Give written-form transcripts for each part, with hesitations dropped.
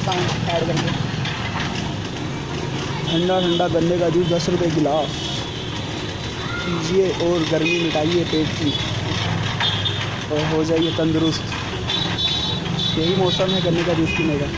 पानी ऐड करके। ठंडा ठंडा गन्ने का जूस 10 रुपये गिलास पीजिए और गर्मी मिटाइए पेट की और हो जाइए तंदुरुस्त। यही मौसम है गन्ने का जूस पीने का।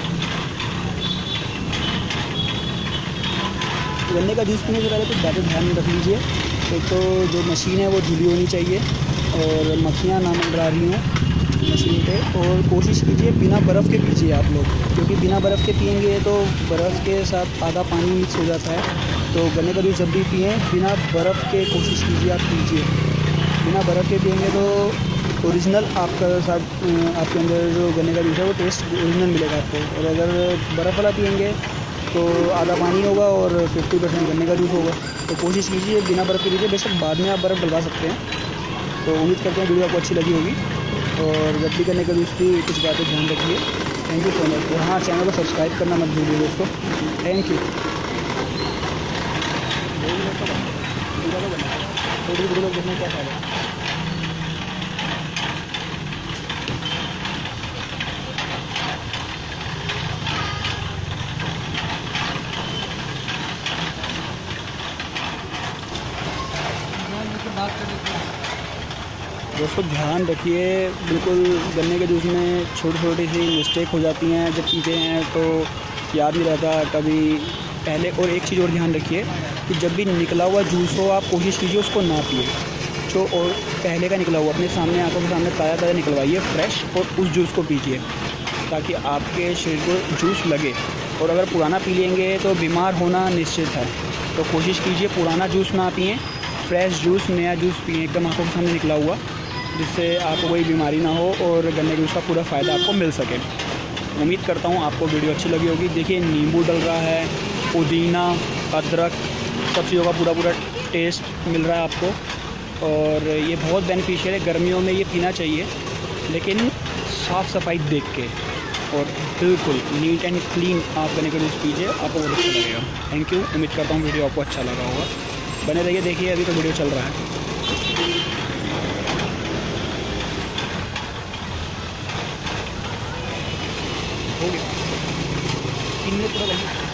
गन्ने का जूस पीने से पहले कुछ बातें ध्यान में रख लीजिए। एक तो जो मशीन है वो ढीली होनी चाहिए और मक्खियाँ ना मंडरा रही हों मशीन पे। और कोशिश कीजिए बिना बर्फ़ के पीजिए आप लोग, क्योंकि बिना बर्फ़ के पिएंगे तो बर्फ़ के साथ आधा पानी मिक्स हो जाता है। तो गन्ने का जूस जब भी पिएँ बिना बर्फ़ के कोशिश कीजिए आप पीजिए। बिना बर्फ़ के पिएंगे तो ओरिजिनल आपका साथ आपके अंदर जो गन्ने का जूस है वो टेस्ट ओरिजिनल मिलेगा आपको। और अगर बर्फ़ वाला पिएंगे तो आधा पानी होगा और 50% गन्ने का जूस होगा। तो कोशिश कीजिए बिना बर्फ़ के लीजिए। बेशक बाद में आप बर्फ़ डलवा सकते हैं। तो उम्मीद करते हैं वीडियो आपको अच्छी लगी होगी। और जब भी गन्ने का जूस की कुछ बातें ध्यान रखिए। Thank you so much. और हाँ, चैनल को सब्सक्राइब करना मत भूलिए दोस्तों। Thank you. वीडियो देखने क्या फ़ायदा। दोस्तों ध्यान रखिए, बिल्कुल गन्ने के जूस में छोटी छोटी सी मिस्टेक हो जाती हैं। जब पीते हैं तो याद नहीं रहता कभी पहले। और एक चीज़ और ध्यान रखिए कि जब भी निकला हुआ जूस हो आप कोशिश कीजिए उसको ना पिए। जो और पहले का निकला हुआ अपने सामने आंखों के सामने ताज़ा ताज़ा निकलवाइए फ्रेश, और उस जूस को पीजिए ताकि आपके शरीर को जूस लगे। और अगर पुराना पी लेंगे तो बीमार होना निश्चित है। तो कोशिश कीजिए पुराना जूस ना पिएँ, फ्रेश जूस नया जूस पिएँ एकदम आंखों के सामने निकला हुआ, जिससे आपको कोई बीमारी ना हो और गन्ने जूस का पूरा फ़ायदा आपको मिल सके। उम्मीद करता हूँ आपको वीडियो अच्छी लगी होगी। देखिए नींबू डल रहा है, पुदीना, अदरक, सब चीज़ों का पूरा टेस्ट मिल रहा है आपको। और ये बहुत बेनिफिशियल है। गर्मियों में ये पीना चाहिए, लेकिन साफ़ सफाई देख के और बिल्कुल नीट एंड क्लीन आप गन्ने का जूस पीजिए, आपको बहुत अच्छा लगेगा। Thank you. उम्मीद करता हूँ वीडियो आपको अच्छा लगा होगा। बने रहिए, देखिए अभी तो वीडियो चल रहा है। हो गया 3 मिनट पूरा बन गया।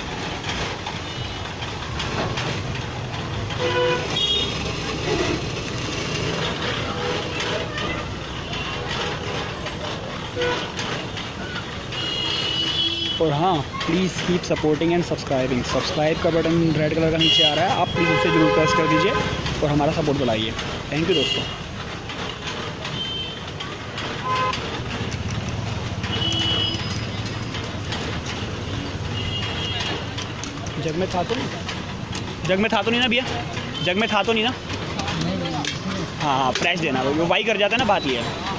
और हाँ, please keep supporting and subscribing. Subscribe का बटन रेड कलर का नीचे आ रहा है, आप प्लीज़ उसे ज़रूर प्रेस कर दीजिए और हमारा सपोर्ट बढ़ाइए। थैंक यू दोस्तों। जग में था तो नहीं ना भैया? जग में था तो नहीं ना? हाँ, फ्रेश देना, वो वाई कर जाता है ना, बात ये है।